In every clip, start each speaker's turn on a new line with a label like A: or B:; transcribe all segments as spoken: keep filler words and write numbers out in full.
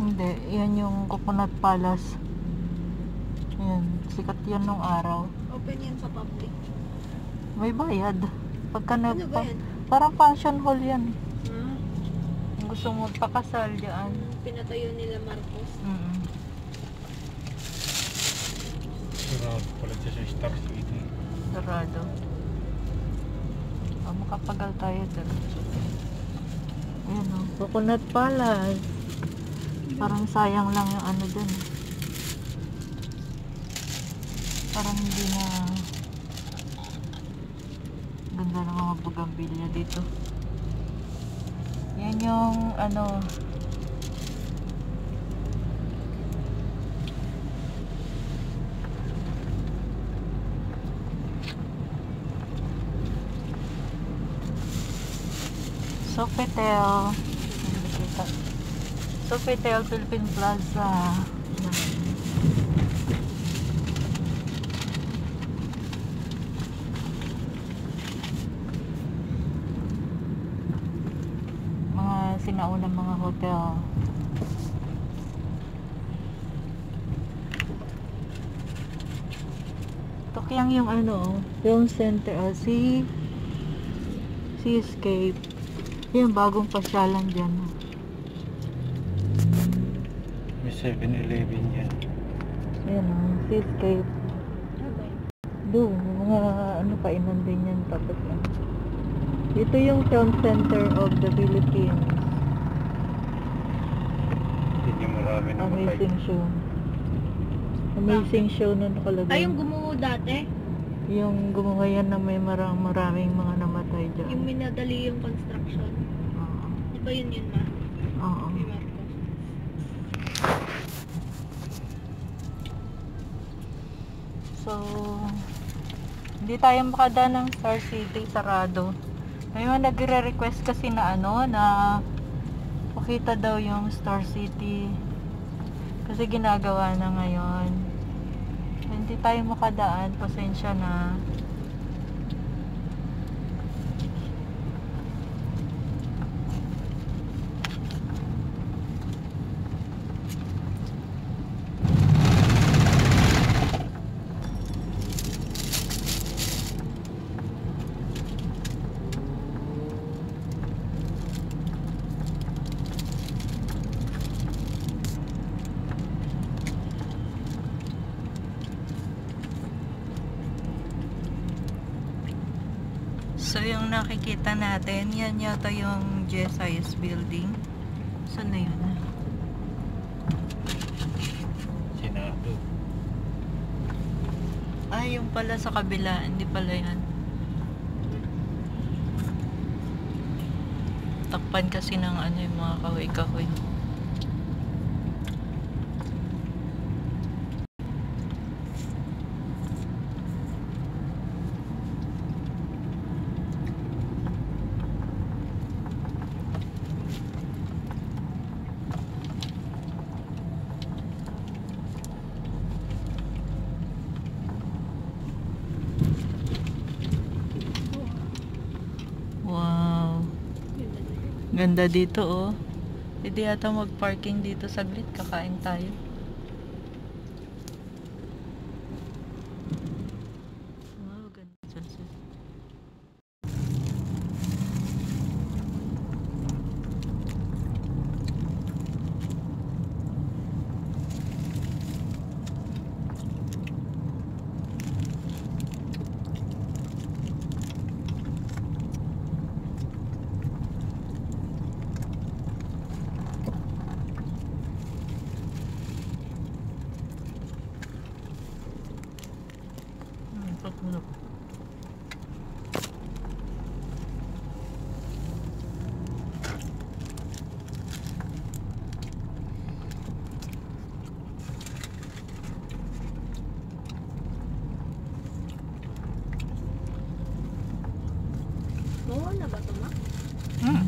A: Hindi, yan yung Coconut Palace. Yan, sikat yan nung araw.
B: Open yan sa public.
A: May bayad. Pagka
B: Ano
A: nagpa,
B: ba yan?
A: parang function hall yan.
B: Hmm?
A: Kung gusto mo pakasal dyan.
B: Pinatayo nila Marcos.
A: Mm.
C: Sarado pala siya sa Star City.
A: Sarado. Oh, makapagal tayo dito. Ayan o, Coconut Palace. Parang sayang lang yung ano dun. Parang hindi na ganda ng mga bugambilya dito. Yan yung ano Sofitel. Sofitel Philippine Plaza. Mga sinaunang mga hotel. Tokyang yung ano, film center, uh, sea Seascape. Yung bagong pasyalan dyan.
C: May seven eleven yan.
A: Ayan o, Seascape. Doon, mga ano painan din yan. Tapos yan. Ito yung film center of the Philippines.
C: Hindi niya marami na
A: Amazing show. Amazing show na nakalagay.
B: Ay, yung gumuho dati?
A: Yung gumawa yan na may marang, maraming mga namatay dyan.
B: Yung minadali yung construction.
A: Oo.
B: Di ba yun yun ma?
A: Oo.
B: Kay Marcos.
A: So, hindi tayo makadaan ng Star City, sarado. May mga nagre-request kasi na ano, na pakita daw yung Star City. Kasi ginagawa na ngayon. Hindi tayo makadaan, pasensya na. So yung nakikita natin, yan yata yung G S I S building. Saan na yun?
C: Senado.
A: Ah, yung pala sa kabila, hindi pala yan. Takpan kasi ng ano yung mga kahoy-kahoy. Wow. Ganda dito oh. Pwede yata mag-parking dito saglit, kakain tayo. Wow, ganda. Look.
B: Oo, na ba ito ma?
A: Hmm.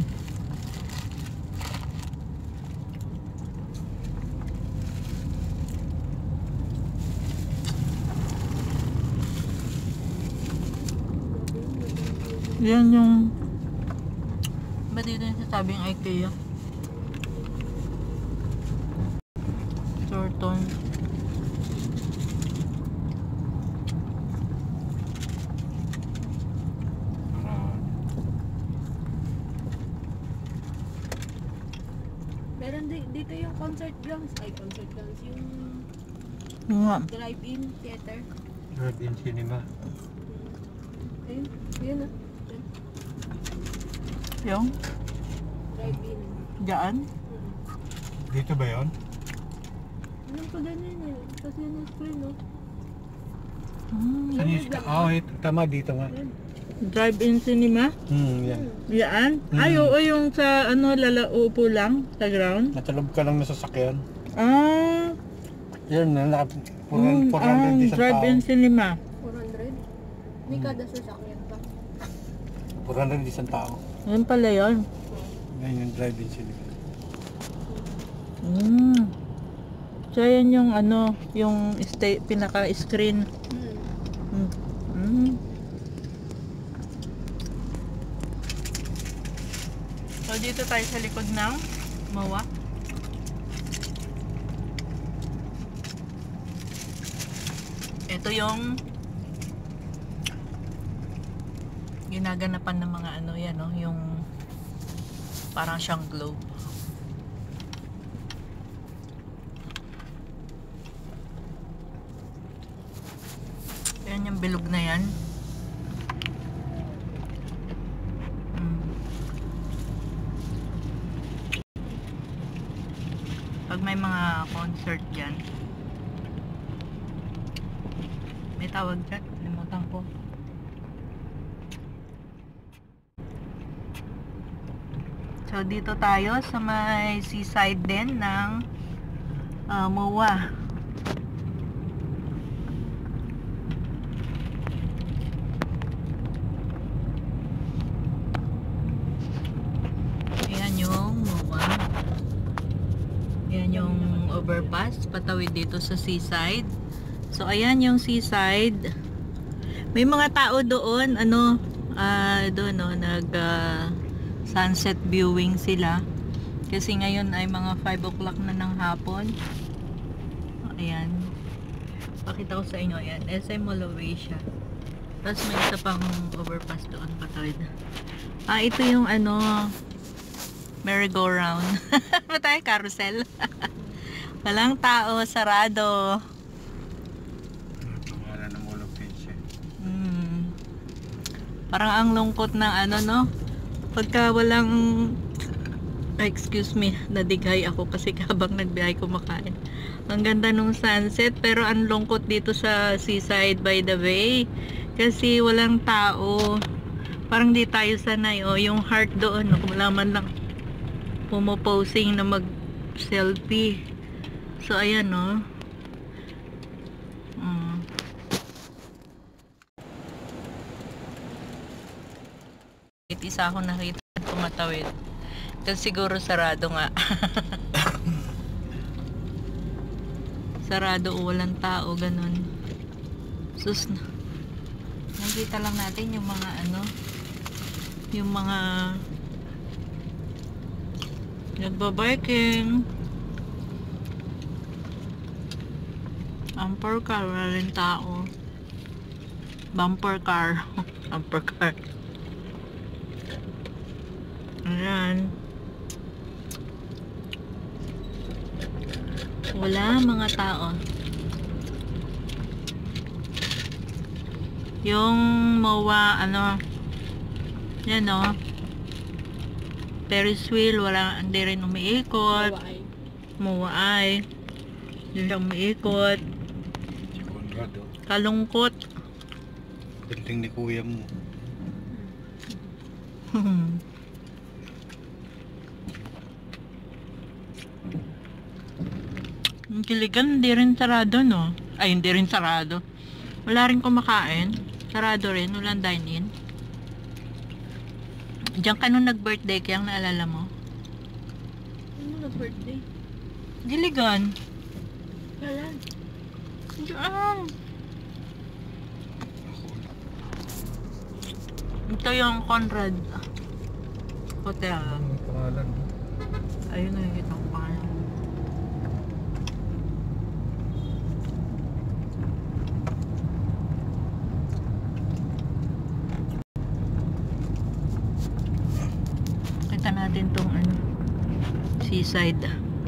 A: Yan yung ba dito yung sasabing IKEA?
B: nandi, dito yung concert grounds. Ay, concert grounds. Yung
A: Nga.
B: drive-in theater.
C: Drive-in cinema.
B: Ayun, ayun ah. Ayun,
A: Yung?
B: drive-in.
A: Diyan?
B: Hmm.
C: Dito ba yun?
B: Anong pa ganyan eh? Kasi yun yung screen, no?
A: Hmm.
C: Saan yung sta- Oh, ito, tama dito nga.
B: Ayun.
A: Drive-in cinema?
C: Hmm, yan.
A: Diyan?
C: Hmm.
A: Ay, oo, yung sa ano, lalaupo lang sa ground.
C: Natulog ka lang na sasakyan.
A: Ah,
C: Yan na, naka
A: mm,
C: four
A: ah,
C: hundred isang tao.
A: drive-in cinema.
B: four hundred? May kada sasakyan pa.
C: four hundred isang tao.
A: Yan pala yun.
C: Yan yung drive-in cinema.
A: Mm. So, yan yung ano, yung stay, pinaka-screen.
B: Hmm.
A: Mm. Mm. So, dito tayo sa likod ng M O A. Ito yung ginaganapan ng mga ano yan, no? Yung parang siyang globe. Yan yung bilog na yan. Mm. Pag may mga concert dyan, may tawag dyan, limutan ko. So dito tayo sa may seaside din ng uh, M O A. Ayan yung M O A. Ayan yung overpass patawid dito sa seaside. So ayan yung seaside. May mga tao doon, ano, ah, doon no, nag ah, sunset viewing sila. Kasi ngayon ay mga five o'clock na ng hapon. Ayan. Pakita ko sa inyo, ayan, S M Moloasia. Tapos may isa pang overpass doon patawid. Ah, ito yung ano, merry-go-round. Ba tayo? Carousel. Walang tao, sarado.
C: Pangalan ng Mall of Asia.
A: Hmm. Parang ang lungkot ng ano, no? Pagka walang, excuse me, nadighay ako kasi habang nagbiyahe kumakain. Ang ganda nung sunset, pero ang lungkot dito sa seaside by the bay. Kasi walang tao. Parang di tayo sanay, oh. Yung heart doon, no? Wala man lang pumoposing na mag-selfie. So, ayan, no? Mm. Isa ako nakita at tumatawid. Kasi siguro sarado nga. Sarado o walang tao, ganun. Sus na. Nakita lang natin yung mga ano, yung mga nagbabiking. Bumper car, wala rin tao. Bumper car. Bumper car. Ayan. Wala mga tao. Yung M O A, ano, yan o. Ferris wheel, wala, hindi rin umiikot. M O A ay. Hindi siya umiikot.
C: Si Conrad, oh.
A: Kalungkot.
C: Building ni kuya mo.
A: Yung Kiligan, hindi rin sarado, no? Ay, hindi rin sarado. Wala rin kumakain. Sarado rin, walang dine-in. Diyan ka nung nag-birthday, kaya naalala mo?
B: Ano na birthday?
A: Giligan.
B: Kailan?
A: Diyan. Ito yung Conrad Hotel.
C: Ang pangalan.
A: Ayun, nakikita ko pa. Kita natin tong ano, seaside.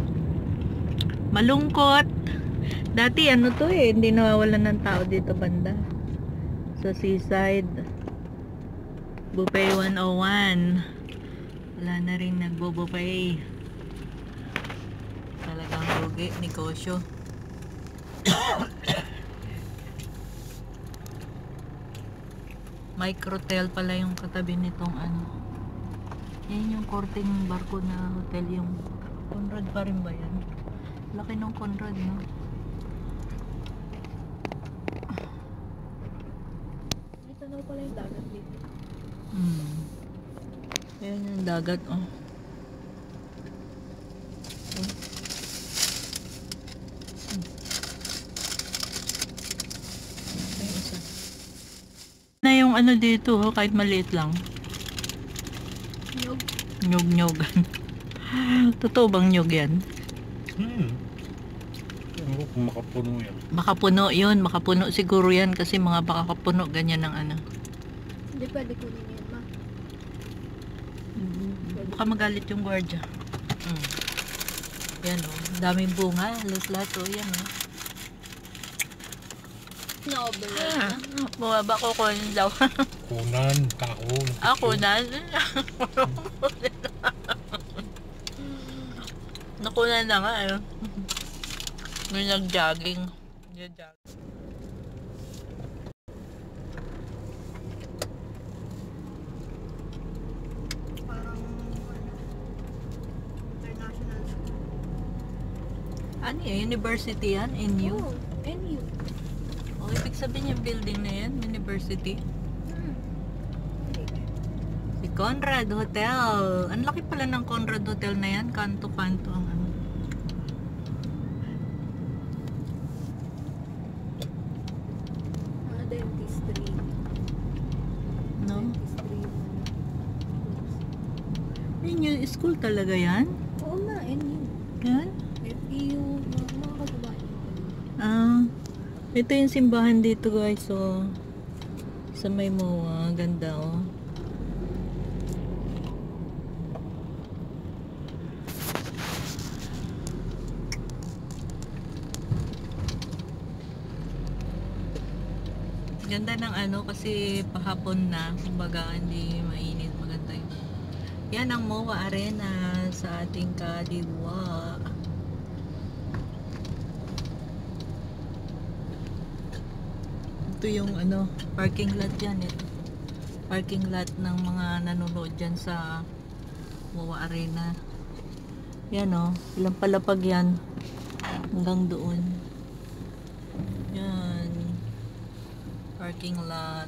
A: Malungkot. Dati ano to eh, hindi nawawalan ng tao dito banda. Sa seaside. Buffet one oh one. Wala na rin nagbo-buffet. Talagang rugi, negosyo. Microtel pala yung katabi nitong ano. Yan yung korting barko na hotel, yung Conrad pa rin ba yan? Laki ng Conrad, no?
B: May tanaw pala yung dagat dito.
A: Hmm. Ayan yung dagat, oh. Oh. Hmm. Ay, isa. Na yung ano dito, oh, kahit maliit lang.
B: Nyog.
A: Nyog-nyogan. Totoo bang nyog yan?
C: Hmm. Ewan ko kung makapuno yan.
A: Makapuno yun, makapuno siguro yan kasi mga makapuno ganyan ng ano.
B: Hindi pwede kunin yun, ma.
A: Baka magalit yung gwardiya. Mm. Yan o, daming bunga, lahat o, yan o.
B: Na-override
A: Ah,
B: na.
A: bumaba ko kunin daw.
C: Kunan, kako.
A: Ako na. Nakunan na nga eh. May nag-jogging. Nag-jogging.
B: Parang, ano, international school.
A: Ano yan? University yan? N U?
B: Oh, N U.
A: O, ibig sabihin yung building na yan, university.
B: Hmm.
A: Si Conrad Hotel. Ang laki pala ng Conrad Hotel na yan. Kanto-kanto ang ano.
B: Mga dentistry.
A: No?
B: Dentistry.
A: Yun yung school talaga yan?
B: Oo nga, N U.
A: Yan?
B: F E U, mga mga kababayan ko.
A: Ah, ito yung simbahan dito guys. So, sa may M O A. Ganda oh. Ganda ng ano kasi pahapon na, kumbaga hindi mainit, maganda yun. Yan ang M O A Arena sa ating kaliwa. Ito yung ano, parking lot yan eh. Parking lot ng mga nanonood dyan sa M O A Arena. Yan o, ilang palapag yan hanggang doon. Yan, parking lot.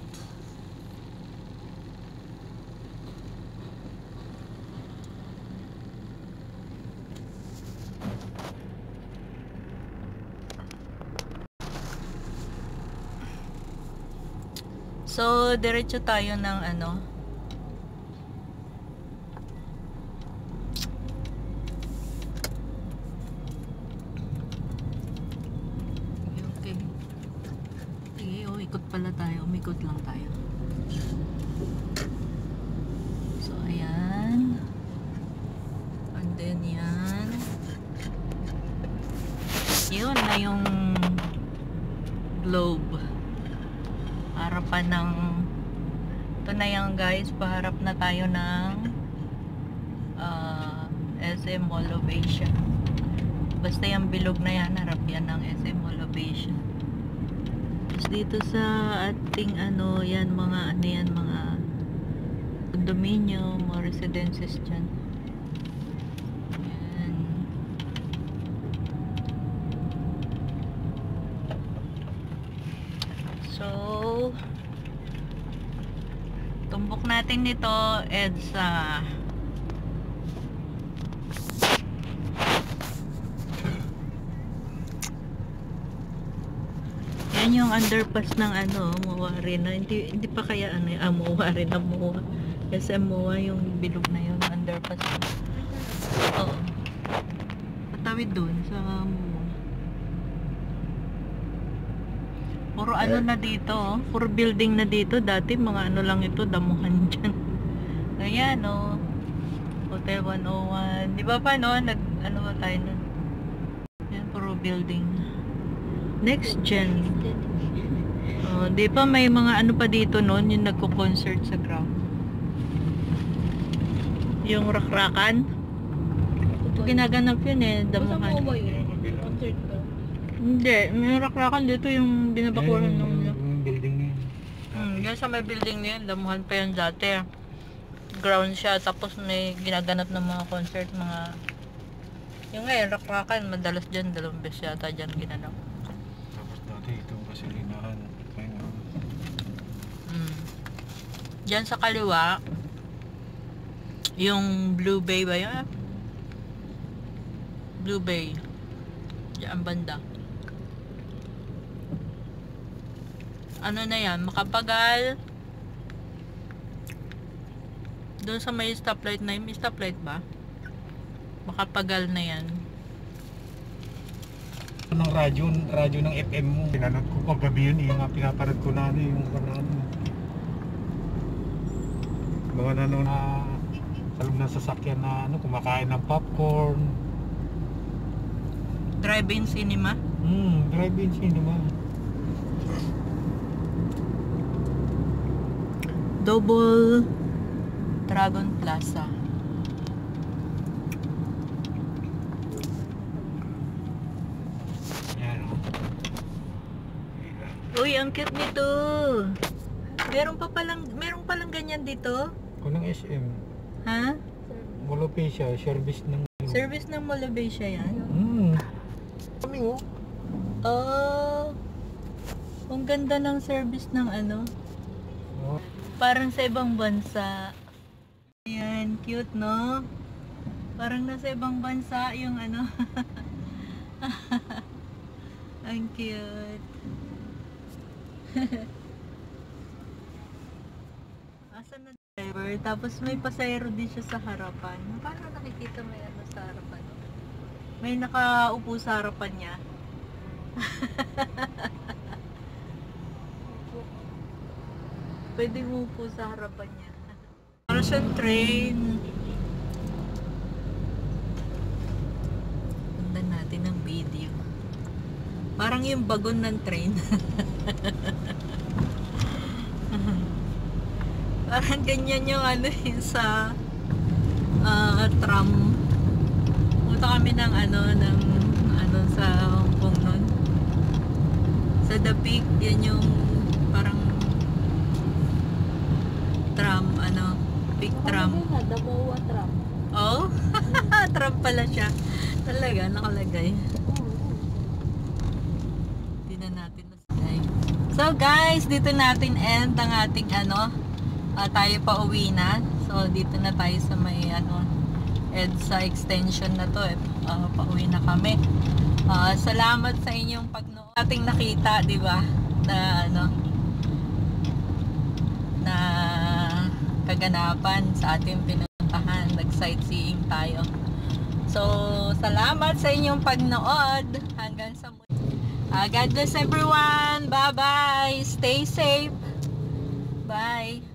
A: So, diretso tayo ng ano. Okay. Sige, oh, ikot pala tayo. Umikot lang tayo. So, ayan. And then, yan. Yun na yung globe. Harapan ng ito na yan guys, paharap na tayo ng uh, S M Mall of Asia. Basta yung bilog na yan, harap yan ng S M Mall of Asia. Tapos dito sa ating ano yan, mga ano yan, mga condominium, mga residences dyan. Yan. So, tumbok natin nito, EDSA. Yan yung underpass ng ano, M O A Arena. Hindi, hindi pa kaya ano, ah, M O A Arena, M O A. S M M O A yung bilog na yun, underpass. Oo. Patawid dun sa M O A. Puro ano na dito, oh. Puro building na dito. Dati mga ano lang ito, damuhan dyan. Ayan, oh. Hotel one oh one. Di ba pa, no? Nag, ano ba tayo nun? Yan, puro building. Next gen. Oh, di pa may mga ano pa dito noon yung nagko-concert sa ground. Yung rakrakan. Ginaganap yun eh,
B: Basta mo
A: damuhan.
B: ba yun? Concert ba?
A: Hindi, may rakrakan dito yung binabakuran
C: Ayun,
A: nung
C: yung, yung building na yun.
A: Hmm, yan sa may building na yun, damuhan pa yun dati. Ground siya, tapos may ginaganap ng mga concert, mga... Yung ngayon, rakrakan, madalas dyan, dalawang beses yata dyan ginanap.
C: Tapos dati itong gasolinahan. Ayun.
A: Hmm. Dyan sa kaliwa, yung Blue Bay ba yun? Blue Bay. Diyan banda. Ano na yan? Makapagal. Doon sa may stoplight na yun. May stoplight ba? Makapagal na yan.
C: Ng radyo, radyo ng F M mo. Pinanood ko kagabi yun, yung nga pinaparad ko na ano, yung ano. Mga nano na sa loob ng sasakyan na ano, kumakain ng popcorn.
A: Drive-in cinema.
C: Hmm, drive-in cinema.
A: Double Dragon Plaza.
C: Yan o.
A: Uy, ang cute nito. Meron pa palang, meron palang ganyan dito?
C: Kung ng S M,
A: Ha?
C: Molopecia, service ng...
A: Service ng Molopecia yan?
C: Hmm. Kami o.
A: Oh. Ang ganda ng service ng ano.
C: Oh.
A: Parang sa ibang bansa. Ayan, cute no? Parang nasa ibang bansa yung ano. Ang cute. Asan na driver? Tapos may pasayro din siya sa harapan. Paano nakikita may ano sa harapan? May nakaupo sa harapan niya. Pwede mo upo sa harapan niya. Para siyang train. Sundan natin ang video. Parang yung bagon ng train. Parang ganyan yung ano yung sa uh, tram. Punta kami ng ano ng ano sa Hong Kong nun. Sa The Peak, yan yung parang tram, ano, peak tram.
B: Ano na, Damoa tram.
A: Oh, tram pala siya. Talaga, nakalagay. Hindi na natin nasagay. So guys, dito natin end ang ating ano, uh, tayo pa uwi na. So dito na tayo sa may ano, EDSA extension na to eh. Uh, pauwi na kami. Uh, salamat sa inyong pagnood. Ating nakita, di ba? Na ano, na kaganapan sa ating pinuntahan. Nag-sightseeing tayo. So, salamat sa inyong pagnood. Hanggang sa muli. Uh, God bless everyone. Bye-bye. Stay safe. Bye.